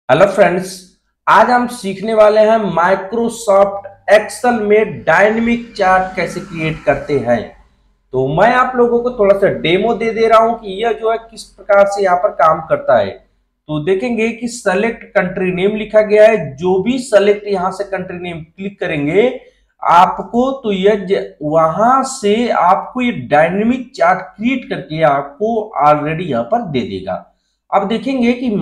Hello friends. आज हम सीखने वाले हैं माइक्रोसॉफ्ट एक्सेल में डायनेमिक चार्ट कैसे क्रिएट करते हैं। तो मैं आप लोगों को थोड़ा सा डेमो दे रहा हूं कि यह जो है किस प्रकार से यहाँ पर काम करता है। तो देखेंगे कि सेलेक्ट कंट्री नेम लिखा गया है। जो भी सेलेक्ट यहाँ से कंट्री नेम क्लिक करेंगे आपको तो यह वहां से आपको ये डायनेमिक चार्ट क्रिएट करके आपको ऑलरेडी यहाँ पर दे देगा। अब देखेंगे कि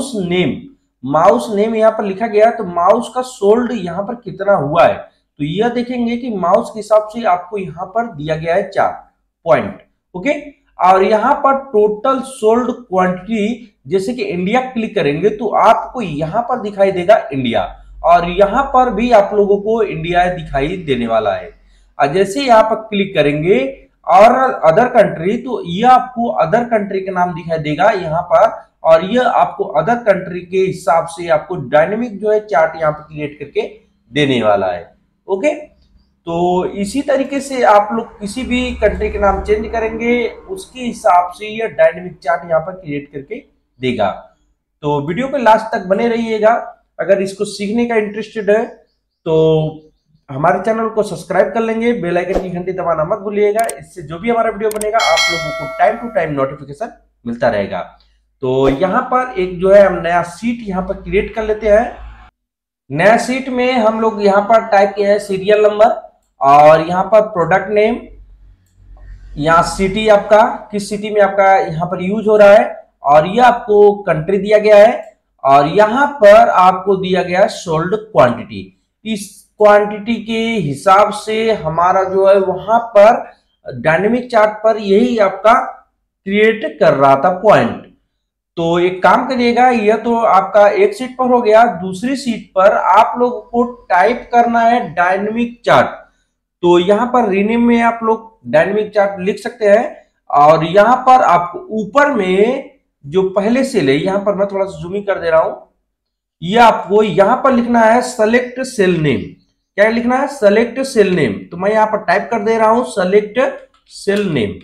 माउस नेम यहाँ पर लिखा गया है, तो माउस का सोल्ड यहाँ पर कितना हुआ है। तो यह देखेंगे कि माउस के हिसाब से आपको यहाँ पर दिया गया है 4 पॉइंट। ओके, और यहाँ पर टोटल सोल्ड क्वांटिटी, जैसे कि इंडिया क्लिक करेंगे तो आपको यहाँ पर दिखाई देगा इंडिया, और यहाँ पर भी आप लोगों को इंडिया दिखाई देने वाला है। और जैसे यहाँ पर क्लिक करेंगे और अदर कंट्री, तो यह आपको अदर कंट्री का नाम दिखाई देगा यहाँ पर, और यह आपको अदर कंट्री के हिसाब से आपको डायनेमिक जो है चार्ट यहाँ पे क्रिएट करके देने वाला है। ओके, तो इसी तरीके से आप लोग किसी भी कंट्री के नाम चेंज करेंगे उसके हिसाब से यह डायनेमिक चार्ट यहाँ पर क्रिएट करके देगा। तो वीडियो पे लास्ट तक बने रहिएगा। अगर इसको सीखने का इंटरेस्टेड है तो हमारे चैनल को सब्सक्राइब कर लेंगे, बेल आइकन की घंटी दबाना मत भूलिएगा। इससे जो भी हमारा वीडियो बनेगा आप लोगों को टाइम टू टाइम नोटिफिकेशन मिलता रहेगा। तो यहाँ पर एक जो है हम नया सीट यहाँ पर क्रिएट कर लेते हैं। नया सीट में हम लोग यहाँ पर टाइप किया है सीरियल नंबर, और यहाँ पर प्रोडक्ट नेम, यहाँ सिटी आपका किस सिटी में आपका यहाँ पर यूज हो रहा है, और ये आपको कंट्री दिया गया है, और यहाँ पर आपको दिया गया है सोल्ड क्वांटिटी। इस क्वांटिटी के हिसाब से हमारा जो है वहां पर डायनेमिक चार्ट पर यही आपका क्रिएट कर रहा था पॉइंट। तो एक काम करिएगा, यह तो आपका एक सीट पर हो गया। दूसरी सीट पर आप लोगों को टाइप करना है डायनेमिक चार्ट। तो यहाँ पर रीनेम में आप लोग डायनेमिक चार्ट लिख सकते हैं, और यहाँ पर आपको ऊपर में जो पहले सेल है, यहाँ पर मैं थोड़ा सा जूमिंग कर दे रहा हूं, यह आपको यहाँ पर लिखना है सेलेक्ट सेल नेम। क्या लिखना है? Select cell name. तो मैं यहाँ पर टाइप कर दे रहा हूं सेलेक्ट सेल नेम।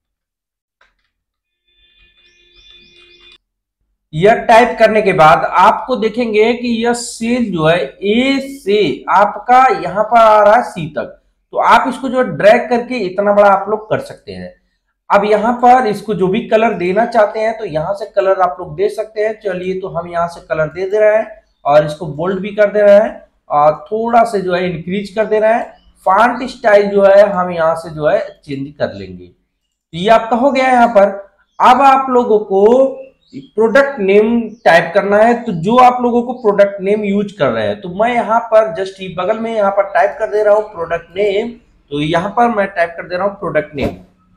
यह टाइप करने के बाद आपको देखेंगे कि यह सेल जो है ए से आपका यहां पर आ रहा है सी तक। तो आप इसको जो ड्रैग करके इतना बड़ा आप लोग कर सकते हैं। अब यहाँ पर इसको जो भी कलर देना चाहते हैं तो यहाँ से कलर आप लोग दे सकते हैं। चलिए, तो हम यहाँ से कलर दे रहे हैं, और इसको बोल्ड भी कर दे रहे हैं, और थोड़ा से जो है इंक्रीज कर दे रहे हैं। फॉन्ट स्टाइल जो है हम यहाँ से जो है चेंज कर लेंगे। ये आपका हो गया है। यहाँ पर अब आप लोगों को प्रोडक्ट नेम टाइप करना है। तो जो आप लोगों को प्रोडक्ट नेम यूज कर रहे हैं, तो मैं यहाँ पर जस्ट बगल में यहाँ पर टाइप कर दे रहा हूँ प्रोडक्ट नेम। तो यहाँ पर मैं टाइप कर दे रहा हूँ प्रोडक्ट नेम।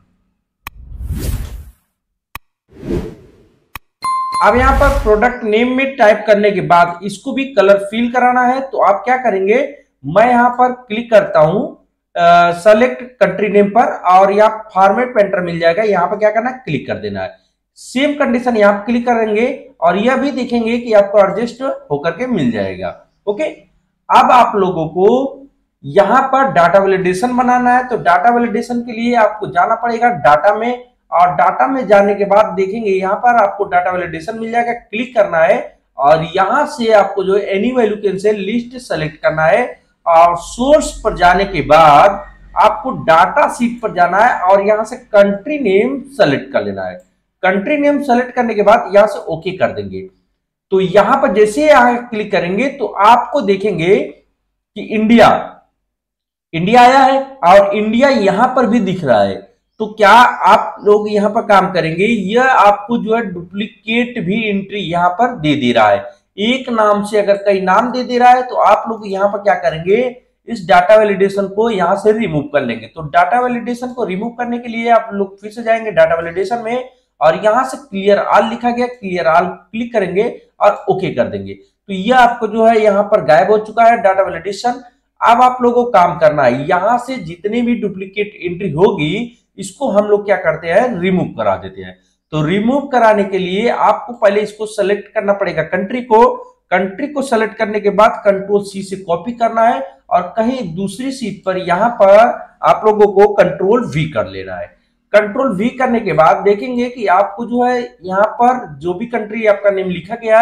अब यहाँ पर प्रोडक्ट नेम में टाइप करने के बाद इसको भी कलर फिल कराना है। तो आप क्या करेंगे, मैं यहाँ पर क्लिक करता हूँ सेलेक्ट कंट्री नेम पर, और यहाँ फॉर्मेट पेंटर मिल जाएगा। यहाँ पर क्या करना है, क्लिक कर देना है। सेम कंडीशन यहाँ पर क्लिक करेंगे, और यह भी देखेंगे कि आपको एडजस्ट होकर के मिल जाएगा। ओके, अब आप लोगों को यहाँ पर डाटा वैलिडेशन बनाना है। तो डाटा वैलिडेशन के लिए आपको जाना पड़ेगा डाटा में, और डाटा में जाने के बाद देखेंगे यहाँ पर आपको डाटा वैलिडेशन मिल जाएगा। क्लिक करना है, और यहाँ से आपको जो एनी वैल्यू कैन से लिस्ट सेलेक्ट करना है, और सोर्स पर जाने के बाद आपको डाटा सीट पर जाना है, और यहाँ से कंट्री नेम सेलेक्ट कर लेना है। कंट्री नेम सेलेक्ट करने के बाद यहाँ से ओके कर देंगे। तो यहाँ पर जैसे यहाँ क्लिक करेंगे तो आपको देखेंगे कि इंडिया आया है, और इंडिया यहाँ पर भी दिख रहा है। तो क्या आप लोग यहाँ पर काम करेंगे, यह आपको जो है डुप्लीकेट भी एंट्री यहाँ पर दे दे रहा है। एक नाम से अगर कई नाम दे दे रहा है, तो आप लोग यहाँ पर क्या करेंगे, इस डाटा वैलिडेशन को यहाँ से रिमूव कर लेंगे। तो डाटा वैलिडेशन को रिमूव करने के लिए आप लोग फिर से जाएंगे डाटा वैलिडेशन में, और यहाँ से क्लियर ऑल लिखा गया, क्लियर ऑल क्लिक करेंगे और ओके कर देंगे। तो यह आपको जो है यहाँ पर गायब हो चुका है डाटा वैलिडेशन। अब आप लोगों को काम करना है, यहाँ से जितनी भी डुप्लीकेट एंट्री होगी इसको हम लोग क्या करते हैं, रिमूव करा देते हैं। तो रिमूव कराने के लिए आपको पहले इसको सेलेक्ट करना पड़ेगा कंट्री को सेलेक्ट करने के बाद कंट्रोल सी से कॉपी करना है, और कहीं दूसरी सीट पर यहाँ पर आप लोगों को कंट्रोल वी कर लेना है। कंट्रोल वी करने के बाद देखेंगे कि आपको जो है यहाँ पर जो भी कंट्री आपका नेम लिखा गया है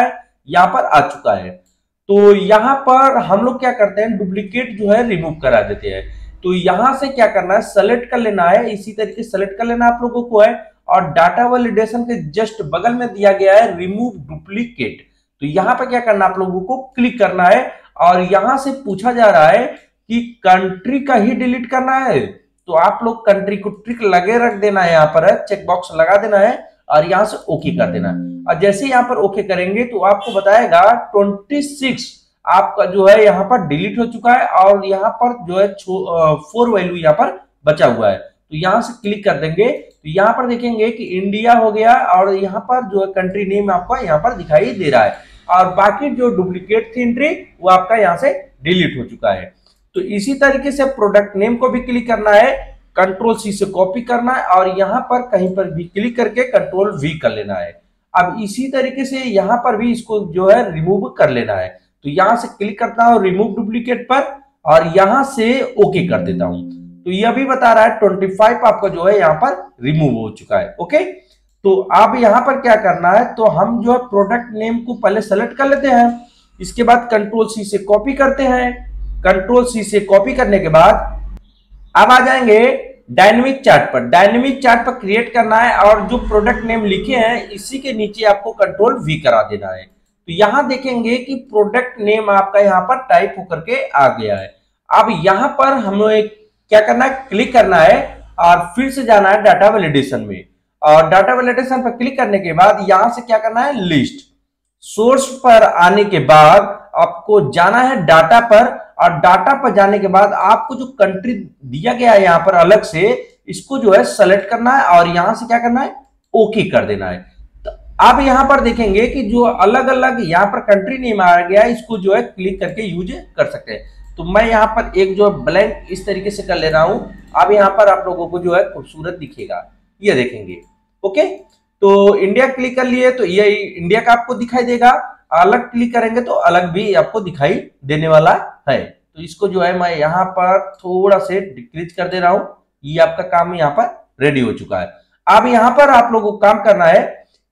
यहाँ पर आ चुका है। तो यहाँ पर हम लोग क्या करते हैं, डुप्लीकेट जो है रिमूव करा देते हैं। तो यहां से क्या करना है, सेलेक्ट कर लेना है, इसी तरीके से सेलेक्ट कर लेना आप लोगों को है। और डाटा वैलिडेशन के जस्ट बगल में दिया गया है रिमूव डुप्लीकेट। तो यहाँ पे क्या करना है, आप लोगों को क्लिक करना है और यहां से पूछा जा रहा है कि कंट्री का ही डिलीट करना है। तो आप लोग कंट्री को टिक लगे रख देना है, यहाँ पर चेक बॉक्स लगा देना है और यहां से ओके कर देना है। और जैसे यहाँ पर ओके करेंगे तो आपको बताएगा 26 आपका जो है यहाँ पर डिलीट हो चुका है और यहाँ पर जो है 4 वैल्यू यहाँ पर बचा हुआ है। तो यहाँ से क्लिक कर देंगे तो यहाँ पर देखेंगे कि इंडिया हो गया और यहाँ पर जो है कंट्री नेम आपका यहाँ पर दिखाई दे रहा है और बाकी जो डुप्लीकेट थी एंट्री वो आपका यहाँ से डिलीट हो चुका है। तो इसी तरीके से प्रोडक्ट नेम को भी क्लिक करना है, कंट्रोल सी से कॉपी करना है और यहाँ पर कहीं पर भी क्लिक करके कंट्रोल वी कर लेना है। अब इसी तरीके से यहाँ पर भी इसको जो है रिमूव कर लेना है। तो यहां से क्लिक करता हूं रिमूव डुप्लीकेट पर और यहां से ओके कर देता हूं। तो यह भी बता रहा है 25 आपका जो है यहाँ पर रिमूव हो चुका है। ओके, तो अब यहां पर क्या करना है, तो हम जो है प्रोडक्ट नेम को पहले सेलेक्ट कर लेते हैं, इसके बाद कंट्रोल सी से कॉपी करते हैं। कंट्रोल सी से कॉपी करने के बाद अब आ जाएंगे डायनेमिक चार्ट पर। डायनेमिक चार्ट पर क्रिएट करना है और जो प्रोडक्ट नेम लिखे हैं इसी के नीचे आपको कंट्रोल वी करा देना है। तो यहां देखेंगे कि प्रोडक्ट नेम आपका यहाँ पर टाइप होकर के आ गया है। अब यहां पर हमें क्या करना है, क्लिक करना है और फिर से जाना है डाटा वैलिडेशन में और डाटा वैलिडेशन पर क्लिक करने के बाद यहां से क्या करना है, लिस्ट सोर्स पर आने के बाद आपको जाना है डाटा पर और डाटा पर जाने के बाद आपको जो कंट्री दिया गया है यहाँ पर अलग से इसको जो है सेलेक्ट करना है और यहां से क्या करना है, ओके कर देना है। तो आप यहां पर देखेंगे कि जो अलग अलग यहाँ पर कंट्री नेम आ गया है इसको जो है क्लिक करके यूज कर सकते हैं। तो मैं यहाँ पर एक जो ब्लैंक इस तरीके से कर ले रहा हूं। अब यहाँ पर आप लोगों को जो है खूबसूरत दिखेगा, ये देखेंगे। ओके, तो इंडिया क्लिक कर लिए तो ये इंडिया का आपको दिखाई देगा, अलग क्लिक करेंगे तो अलग भी आपको दिखाई देने वाला है। तो इसको जो है मैं यहाँ पर थोड़ा से डिक्रीज कर दे रहा हूं, ये आपका काम यहाँ पर रेडी हो चुका है। अब यहाँ पर आप लोगों को काम करना है,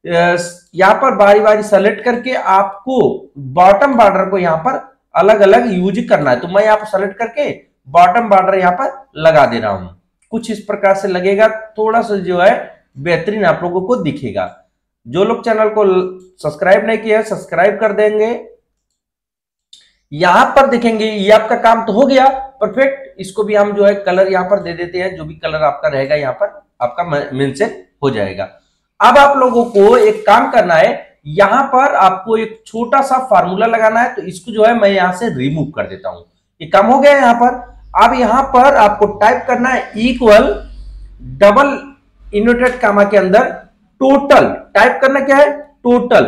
यहाँ पर बारी बारी सेलेक्ट करके आपको बॉटम बॉर्डर को यहाँ पर अलग अलग यूज करना है। तो मैं यहाँ पर सेलेक्ट करके बॉटम बॉर्डर यहाँ पर लगा दे रहा हूं, कुछ इस प्रकार से लगेगा, थोड़ा सा जो है बेहतरीन आप लोगों को दिखेगा। जो लोग चैनल को सब्सक्राइब नहीं किया सब्सक्राइब कर देंगे। यहां पर देखेंगे ये आपका काम तो हो गया परफेक्ट। इसको भी हम जो है कलर यहां पर दे देते हैं, जो भी कलर आपका रहेगा यहाँ पर आपका मेंशन हो जाएगा। अब आप लोगों को एक काम करना है, यहां पर आपको एक छोटा सा फार्मूला लगाना है। तो इसको जो है मैं यहां से रिमूव कर देता हूं, ये काम हो गया यहाँ पर। अब यहां पर आपको टाइप करना है इक्वल डबल इन्वर्टेड कामा के अंदर टोटल टाइप करना, क्या है, टोटल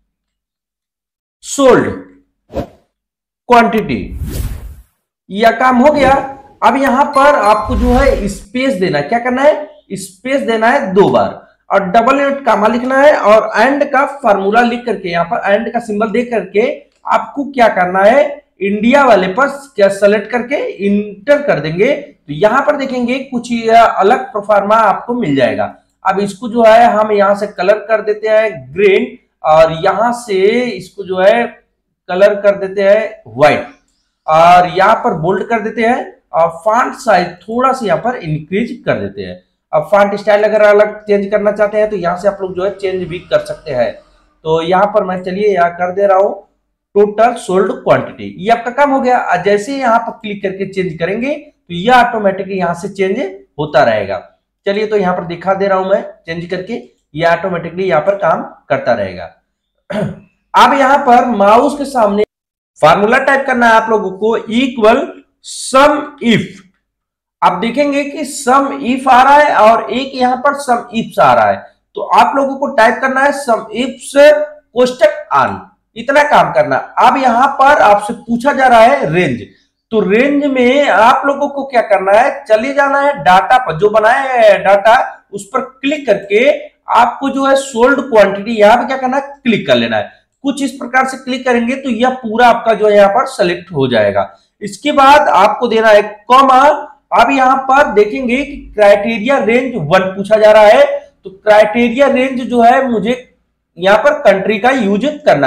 सोल्ड क्वांटिटी, यह काम हो गया। अब यहां पर आपको जो है स्पेस देना, क्या करना है, स्पेस देना है 2 बार और डबल इन्वर्ट कामा लिखना है और एंड का फार्मूला लिख करके यहाँ पर एंड का सिंबल दे करके आपको क्या करना है, इंडिया वाले पर क्या सेलेक्ट करके इंटर कर देंगे। तो यहां पर देखेंगे कुछ अलग प्रोफार्मा आपको मिल जाएगा। अब इसको जो है हम यहां से कलर कर देते हैं ग्रीन और यहां से इसको जो है कलर कर देते हैं व्हाइट और यहां पर बोल्ड कर देते हैं और फॉन्ट साइज थोड़ा सा यहां पर इंक्रीज कर देते हैं। अब फॉन्ट स्टाइल अगर अलग चेंज करना चाहते हैं तो यहां से आप लोग जो है चेंज भी कर सकते हैं। तो यहां पर मैं चलिए यहां कर दे रहा हूं टोटल सोल्ड क्वांटिटी, ये आपका काम हो गया। जैसे ही यहां पर क्लिक करके चेंज करेंगे तो यह ऑटोमेटिकली यहां से चेंज होता रहेगा। चलिए तो यहां पर दिखा दे रहा हूं मैं चेंज करके, यह ऑटोमेटिकली यहां पर काम करता रहेगा। अब यहां पर माउस के सामने फार्मूला टाइप करना है आप लोगों को इक्वल सम इफ। आप देखेंगे कि सम इफ आ रहा है और एक यहां पर सम इफ्स आ रहा है। तो आप लोगों को टाइप करना है सम इफ्स कोष्टक ऑन, इतना काम करना। अब यहां पर आपसे पूछा जा रहा है रेंज, तो रेंज में आप लोगों को क्या करना है, चले जाना है डाटा पर, जो बनाया है डाटा उस पर क्लिक करके आपको जो है सोल्ड क्वांटिटी यहां पे क्या करना है, क्लिक कर लेना है। कुछ इस प्रकार से क्लिक करेंगे तो यह पूरा आपका जो है यहाँ पर सेलेक्ट हो जाएगा। इसके बाद आपको देना है कॉमा। अब यहां पर देखेंगे कि क्राइटेरिया रेंज 1 पूछा जा रहा है। तो क्राइटेरिया रेंज जो है मुझे यहां पर कंट्री का यूज करना है।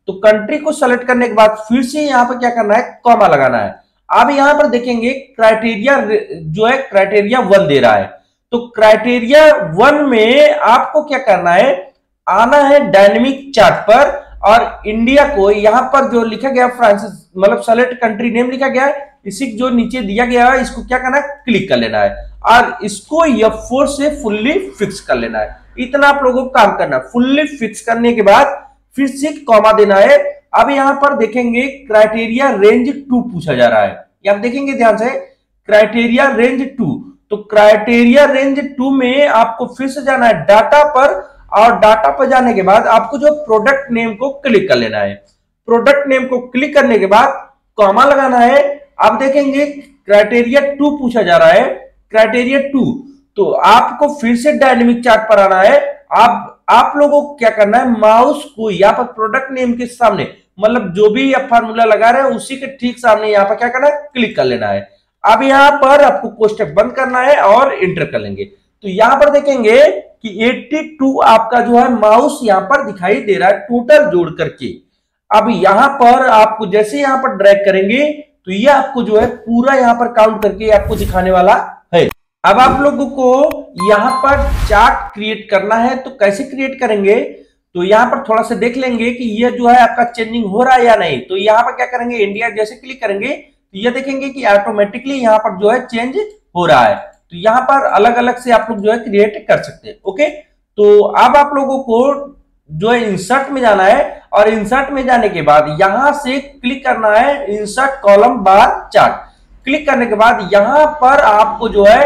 तो कंट्री को सेलेक्ट करने के बाद फिर से यहाँ पर क्या करना है, कॉमा लगाना है। अब यहाँ पर देखेंगे क्राइटेरिया जो है क्राइटेरिया 1 दे रहा है, तो क्राइटेरिया 1 में आपको क्या करना है, आना है डायनेमिक चार्ट पर, और इंडिया को यहाँ पर जो लिखा गया फ्रांसिस मतलब सेलेक्ट कंट्री नेम लिखा गया है, इसी जो नीचे दिया गया है इसको क्या करना है, क्लिक कर लेना है और इसको F4 से फुल्ली फिक्स कर लेना है। इतना आप लोगों को काम करना है। फुल्ली फिक्स करने के बाद फिर से कॉमा देना है। अब यहां पर देखेंगे क्राइटेरिया रेंज 2 पूछा जा रहा है, आप देखेंगे ध्यान से क्राइटेरिया रेंज 2, तो क्राइटेरिया रेंज 2 में आपको फिर से जाना है डाटा पर, और डाटा पर जाने के बाद आपको जो प्रोडक्ट नेम को क्लिक कर लेना है। प्रोडक्ट नेम को क्लिक करने के बाद कॉमा लगाना है। आप देखेंगे क्राइटेरिया 2 पूछा जा रहा है, क्राइटेरिया 2, तो आपको फिर से डायनेमिक चार्ट पर आना है। आप लोगों को क्या करना है, माउस को यहाँ पर प्रोडक्ट नेम के सामने मतलब जो भी आप फार्मूला लगा रहे हैं उसी के ठीक सामने यहाँ पर क्या करना है, क्लिक कर लेना है। अब यहाँ पर आपको कोष्टक बंद करना है और इंटर कर लेंगे, तो यहाँ पर देखेंगे कि 82 आपका जो है माउस यहाँ पर दिखाई दे रहा है टोटल जोड़ करके। अब यहाँ पर आपको जैसे यहाँ पर ड्रैग करेंगे तो ये आपको जो है पूरा यहाँ पर काउंट करके आपको दिखाने वाला है। अब आप लोगों को यहाँ पर चार्ट क्रिएट करना है, तो कैसे क्रिएट करेंगे, तो यहाँ पर थोड़ा सा देख लेंगे कि ये जो है आपका चेंजिंग हो रहा है या नहीं। तो यहाँ पर क्या करेंगे, इंडिया जैसे क्लिक करेंगे तो ये देखेंगे कि ऑटोमेटिकली यहाँ पर जो है चेंज हो रहा है। तो यहाँ पर अलग अलग से आप लोग जो है क्रिएट कर सकते हैं। ओके, तो अब आप लोगों को जो है इंसर्ट में जाना है, और इंसर्ट में जाने के बाद यहां से क्लिक करना है insert column bar chart. Click करने के बाद यहां पर आपको जो है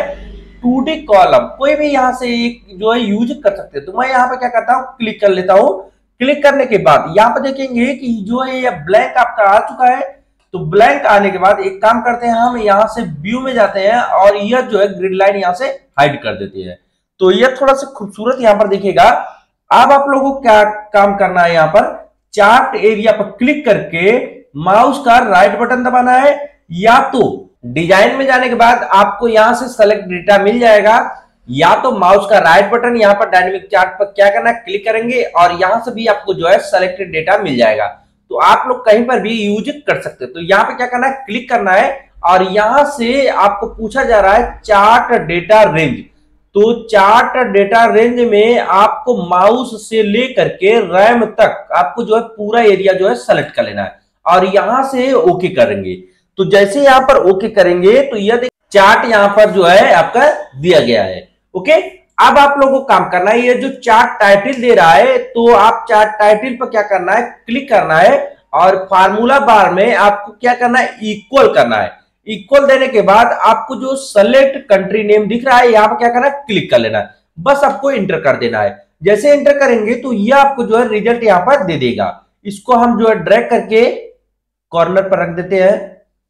2D कॉलम कोई भी यहां से एक जो है यूज कर सकते हैं। तो मैं यहां पर क्या करता हूं, क्लिक कर लेता हूं। क्लिक करने के बाद यहां पर देखेंगे कि जो है ये ब्लैंक आपका आ चुका है। तो ब्लैंक आने के बाद एक काम करते हैं, हम यहां से व्यू में जाते हैं और यह जो है ग्रिड लाइन यहां से हाइड कर देते हैं, तो यह थोड़ा सा खूबसूरत यहां पर दिखेगा। अब आप लोगों को क्या काम करना है, यहां पर चार्ट एरिया पर क्लिक करके माउस का राइट बटन दबाना है, या तो डिजाइन में जाने के बाद आपको यहां से सेलेक्ट डेटा मिल जाएगा, या तो माउस का राइट बटन यहां पर डायनेमिक चार्ट पर क्या करना है, क्लिक करेंगे और यहां से भी आपको जो है सेलेक्टेड डेटा मिल जाएगा। तो आप लोग कहीं पर भी यूज कर सकते हैं। तो यहाँ पे क्या करना है, क्लिक करना है और यहां से आपको पूछा जा रहा है चार्ट डेटा रेंज। तो चार्ट डेटा रेंज में आपको माउस से लेकर के रैम तक आपको जो है पूरा एरिया जो है सेलेक्ट कर लेना है और यहां से ओके करेंगे। तो जैसे यहां पर ओके करेंगे तो यह चार्ट यहां पर जो है आपका दिया गया है। ओके, अब आप लोगों को काम करना है, ये जो चार्ट टाइटल दे रहा है तो आप चार्ट टाइटल पर क्या करना है, क्लिक करना है और फार्मूला बार में आपको क्या करना है, इक्वल करना है। इक्वल देने के बाद आपको जो सेलेक्ट कंट्री नेम दिख रहा है यहाँ पर क्या करना है, क्लिक कर लेना है। बस आपको इंटर कर देना है। जैसे इंटर करेंगे तो ये आपको जो है रिजल्ट यहाँ पर दे देगा। इसको हम जो है ड्रैग करके कॉर्नर पर रख देते हैं,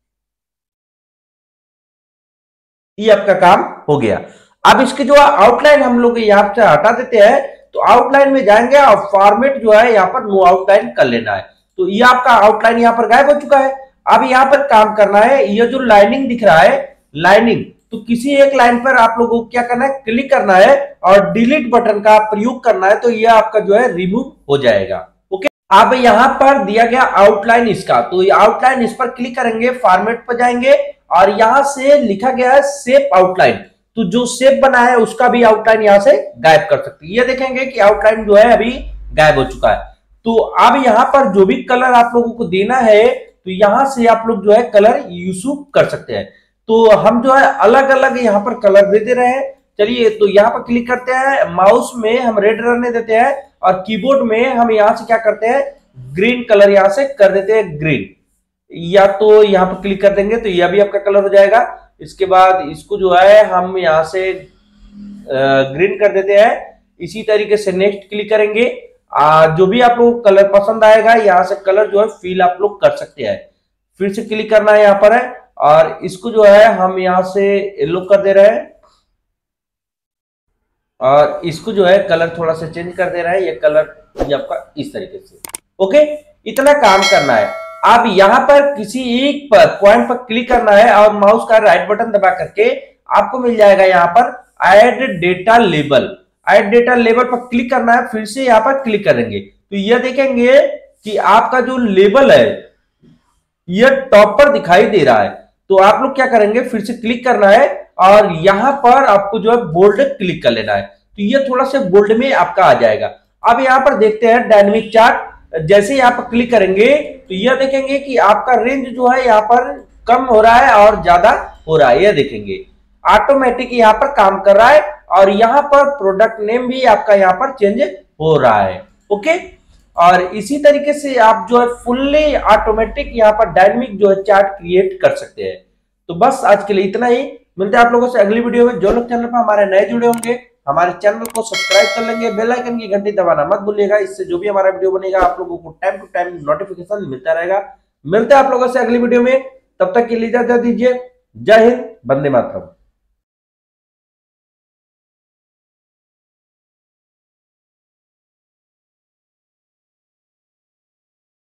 ये आपका काम हो गया। अब इसके जो आउटलाइन हम लोग यहाँ से हटा देते हैं, तो आउटलाइन में जाएंगे और फॉर्मेट जो है यहाँ पर नो आउटलाइन कर लेना है। तो ये आपका आउटलाइन यहाँ पर गायब हो चुका है। अब यहाँ पर काम करना है, ये जो लाइनिंग दिख रहा है लाइनिंग, तो किसी एक लाइन पर आप लोगों को क्या करना है, क्लिक करना है और डिलीट बटन का प्रयोग करना है, तो ये आपका जो है रिमूव हो जाएगा। ओके, अब यहाँ पर दिया गया आउटलाइन इसका, तो आउटलाइन इस पर क्लिक करेंगे, फॉर्मेट पर जाएंगे और यहां से लिखा गया है शेप आउटलाइन, तो जो शेप बना है उसका भी आउटलाइन यहां से गायब कर सकते हैं। ये देखेंगे कि आउटलाइन जो है अभी गायब हो चुका है। तो अब यहाँ पर जो भी कलर आप लोगों को देना है तो यहां से आप लोग जो है कलर यूज कर सकते हैं। तो हम जो है अलग अलग यहाँ पर कलर दे रहे हैं। चलिए, तो यहाँ पर क्लिक करते हैं, माउस में हम रेड रहने देते हैं और कीबोर्ड में हम यहाँ से क्या करते हैं, ग्रीन कलर यहाँ से कर देते हैं, ग्रीन, या तो यहाँ पर क्लिक कर देंगे तो यह भी आपका कलर हो जाएगा। इसके बाद इसको जो है हम यहाँ से ग्रीन कर देते हैं। इसी तरीके से नेक्स्ट क्लिक करेंगे, जो भी आप लोग कलर पसंद आएगा यहाँ से कलर जो है फिल आप लोग कर सकते हैं। फिर से क्लिक करना है यहाँ पर है और इसको जो है हम यहाँ से येलो कर दे रहे हैं और इसको जो है कलर थोड़ा सा चेंज कर दे रहा है, ये कलर ये आपका इस तरीके से। ओके, इतना काम करना है। अब यहाँ पर किसी एक पर पॉइंट पर क्लिक करना है और माउस का राइट बटन दबा करके आपको मिल जाएगा यहाँ पर add data label. Add data label पर क्लिक करना है, फिर से यहाँ पर क्लिक करेंगे तो यह देखेंगे कि आपका जो लेवल है ये टॉप पर दिखाई दे रहा है, तो आप लोग क्या करेंगे, फिर से क्लिक करना है और यहां पर आपको जो है बोल्ड क्लिक कर लेना है, तो ये थोड़ा सा बोल्ड में आपका आ जाएगा। अब यहां पर देखते हैं डायनेमिक चार्ट, जैसे ही आप क्लिक करेंगे तो यह देखेंगे कि आपका रेंज जो है यहाँ पर कम हो रहा है और ज्यादा हो रहा है, यह देखेंगे ऑटोमेटिक यहाँ पर काम कर रहा है और यहाँ पर प्रोडक्ट नेम भी आपका यहाँ पर चेंज हो रहा है। ओके, और इसी तरीके से आप जो है फुल्ली ऑटोमेटिक यहाँ पर डायनेमिक जो है चार्ट क्रिएट कर सकते हैं। तो बस आज के लिए इतना ही, मिलते हैं आप लोगों से अगली वीडियो में। जो लोग चैनल पर हमारे नए जुड़े होंगे हमारे चैनल को सब्सक्राइब कर लेंगे, बेल आइकन की घंटी दबाना मत भूलिएगा, इससे जो भी हमारा वीडियो बनेगा आप लोगों को टाइम टू टाइम नोटिफिकेशन मिलता रहेगा। मिलते हैं आप लोगों से अगली वीडियो में, तब तक के लिए इजाजत दीजिए। जय हिंद, वंदे मातरम।